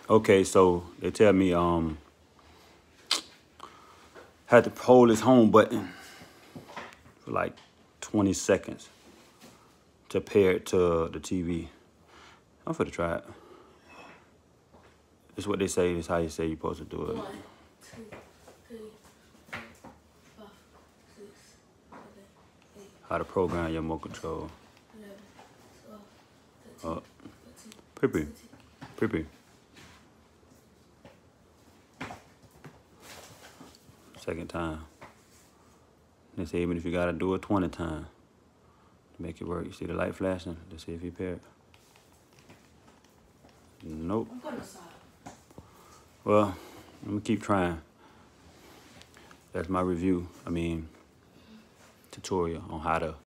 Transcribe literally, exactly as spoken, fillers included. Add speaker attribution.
Speaker 1: Okay, so they tell me um had to hold this home button for like twenty seconds to pair it to the T V. I'm finna try it. This is what they say. This is how you say you're supposed to do it.
Speaker 2: One, two, three, four, five, six, seven, eight,
Speaker 1: How to program your remote control.
Speaker 2: eleven, twelve,
Speaker 1: Uh,
Speaker 2: thirteen,
Speaker 1: Pippi, Pippi. Second time. They say even if you gotta do it twenty times to make it work. You see the light flashing? Let's see if you pair it. Nope.
Speaker 2: I'm gonna stop.
Speaker 1: Well, I'm gonna keep trying. That's my review. I mean, tutorial on how to